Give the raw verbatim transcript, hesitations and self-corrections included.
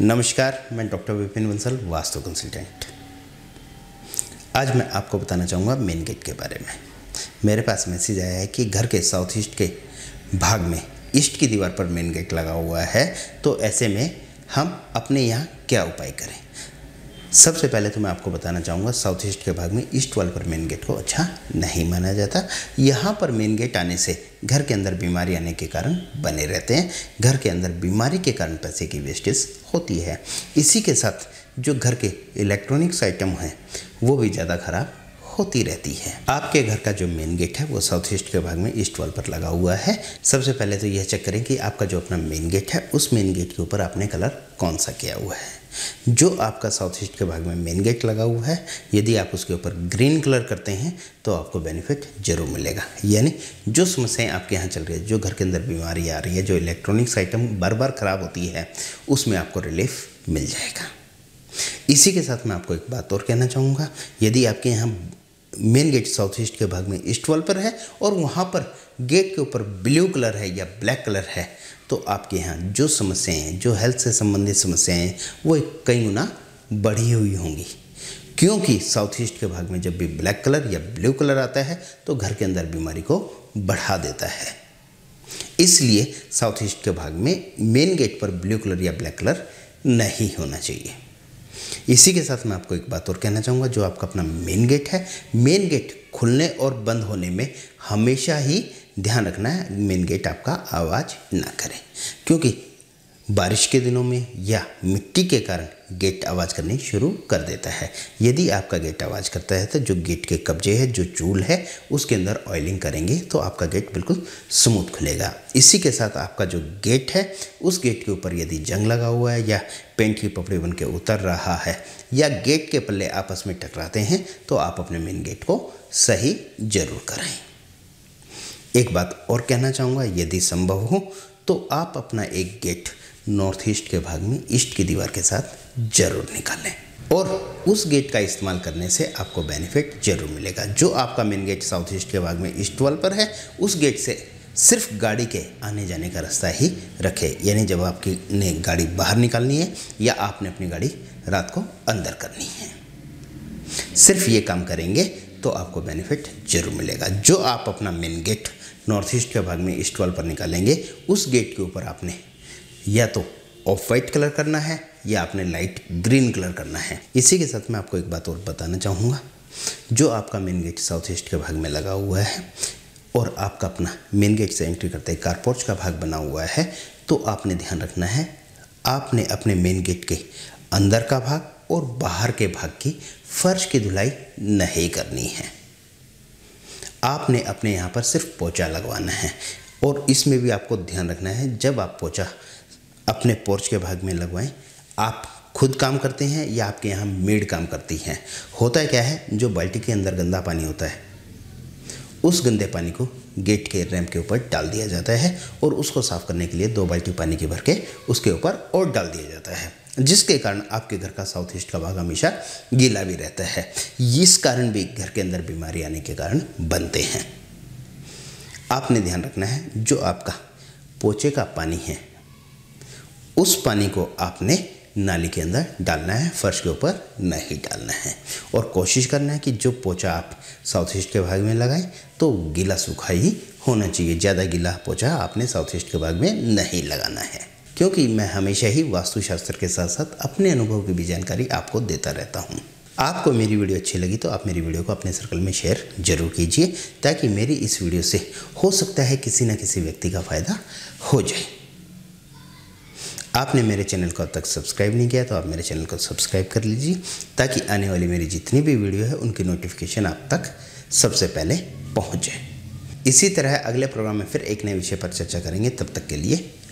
नमस्कार, मैं doctor Vipin Bansal, vastu consultant. आज मैं आपको बताना चाहूँगा मेन गेट के बारे में। मेरे पास मैसेज आया है कि घर के साउथ ईस्ट के भाग में ईस्ट की दीवार पर मेन गेट लगा हुआ है, तो ऐसे में हम अपने यहाँ क्या उपाय करें। सबसे पहले तो मैं आपको बताना चाहूँगा, साउथ ईस्ट के भाग में ईस्ट वाल पर मेन गेट को अच्छा नहीं माना जाता। यहाँ पर मेन गेट आने से घर के अंदर बीमारी आने के कारण बने रहते हैं। घर के अंदर बीमारी के कारण पैसे की वेस्टेज होती है। इसी के साथ जो घर के इलेक्ट्रॉनिक्स आइटम हैं वो भी ज़्यादा खराब होती रहती है। आपके घर का जो मेन गेट है वो साउथ ईस्ट के भाग में ईस्ट वॉल पर लगा हुआ है। सबसे पहले तो यह चेक करें कि आपका जो अपना मेन गेट है उस मेन गेट के ऊपर आपने कलर कौन सा किया हुआ है। जो आपका साउथ ईस्ट के भाग में मेन गेट लगा हुआ है, यदि आप उसके ऊपर ग्रीन कलर करते हैं तो आपको बेनिफिट जरूर मिलेगा। यानी जो समस्याएं आपके यहाँ चल रही है, जो घर के अंदर बीमारी आ रही है, जो इलेक्ट्रॉनिक्स आइटम बार बार ख़राब होती है, उसमें आपको रिलीफ मिल जाएगा। इसी के साथ मैं आपको एक बात और कहना चाहूँगा, यदि आपके यहाँ मेन गेट साउथ ईस्ट के भाग में ईस्ट वॉल पर है और वहाँ पर गेट के ऊपर ब्लू कलर है या ब्लैक कलर है, तो आपके यहाँ जो समस्याएं हैं, जो हेल्थ से संबंधित समस्याएं हैं, वो कई गुना बढ़ी हुई होंगी। क्योंकि साउथ ईस्ट के भाग में जब भी ब्लैक कलर या ब्लू कलर आता है तो घर के अंदर बीमारी को बढ़ा देता है। इसलिए साउथ ईस्ट के भाग में मेन गेट पर ब्लू कलर या ब्लैक कलर नहीं होना चाहिए। इसी के साथ मैं आपको एक बात और कहना चाहूँगा, जो आपका अपना मेन गेट है, मेन गेट खुलने और बंद होने में हमेशा ही ध्यान रखना है मेन गेट आपका आवाज़ ना करे। क्योंकि बारिश के दिनों में या मिट्टी के कारण गेट आवाज़ करनी शुरू कर देता है। यदि आपका गेट आवाज़ करता है तो जो गेट के कब्जे है, जो चूल है, उसके अंदर ऑयलिंग करेंगे तो आपका गेट बिल्कुल स्मूथ खुलेगा। इसी के साथ आपका जो गेट है उस गेट के ऊपर यदि जंग लगा हुआ है या पेंट की पपड़ी बन के उतर रहा है या गेट के पल्ले आपस में टकराते हैं तो आप अपने मेन गेट को सही जरूर कराएं। एक बात और कहना चाहूँगा, यदि संभव हो तो आप अपना एक गेट नॉर्थ ईस्ट के भाग में ईस्ट की दीवार के साथ जरूर निकालें और उस गेट का इस्तेमाल करने से आपको बेनिफिट जरूर मिलेगा। जो आपका मेन गेट साउथ ईस्ट के भाग में ईस्ट वॉल पर है, उस गेट से सिर्फ गाड़ी के आने जाने का रास्ता ही रखें। यानी जब आपकी ने गाड़ी बाहर निकालनी है या आपने अपनी गाड़ी रात को अंदर करनी है, सिर्फ ये काम करेंगे तो आपको बेनिफिट जरूर मिलेगा। जो आप अपना मेन गेट नॉर्थ ईस्ट के भाग में ईस्ट वॉल पर निकालेंगे, उस गेट के ऊपर आपने या तो ऑफ वाइट कलर करना है या आपने लाइट ग्रीन कलर करना है। इसी के साथ मैं आपको एक बात और बताना चाहूँगा, जो आपका मेन गेट साउथ ईस्ट के भाग में लगा हुआ है और आपका अपना मेन गेट से एंट्री करते ही कारपोर्च का भाग बना हुआ है, तो आपने ध्यान रखना है, आपने अपने मेन गेट के अंदर का भाग और बाहर के भाग की फर्श की धुलाई नहीं करनी है। आपने अपने यहाँ पर सिर्फ पोछा लगवाना है। और इसमें भी आपको ध्यान रखना है, जब आप पोछा अपने पोर्च के भाग में लगवाएं, आप खुद काम करते हैं या आपके यहाँ मेड काम करती हैं। होता क्या है, जो बाल्टी के अंदर गंदा पानी होता है, उस गंदे पानी को गेट के रैंप के ऊपर डाल दिया जाता है और उसको साफ़ करने के लिए दो बाल्टी पानी की भर के उसके ऊपर और डाल दिया जाता है, जिसके कारण आपके घर का साउथ ईस्ट का भाग हमेशा गीला भी रहता है। इस कारण भी घर के अंदर बीमारी आने के कारण बनते हैं। आपने ध्यान रखना है, जो आपका पोछे का पानी है उस पानी को आपने नाली के अंदर डालना है, फर्श के ऊपर नहीं डालना है। और कोशिश करना है कि जो पोछा आप साउथ ईस्ट के भाग में लगाएं तो गीला सूखा ही होना चाहिए। ज़्यादा गीला पोछा आपने साउथ ईस्ट के भाग में नहीं लगाना है। क्योंकि मैं हमेशा ही वास्तुशास्त्र के साथ साथ अपने अनुभव की भी जानकारी आपको देता रहता हूँ। आपको मेरी वीडियो अच्छी लगी तो आप मेरी वीडियो को अपने सर्कल में शेयर जरूर कीजिए, ताकि मेरी इस वीडियो से हो सकता है किसी न किसी व्यक्ति का फ़ायदा हो जाए। आपने मेरे चैनल को अब तक सब्सक्राइब नहीं किया तो आप मेरे चैनल को सब्सक्राइब कर लीजिए, ताकि आने वाली मेरी जितनी भी वीडियो है उनकी नोटिफिकेशन आप तक सबसे पहले पहुँच जाए। इसी तरह अगले प्रोग्राम में फिर एक नए विषय पर चर्चा करेंगे। तब तक के लिए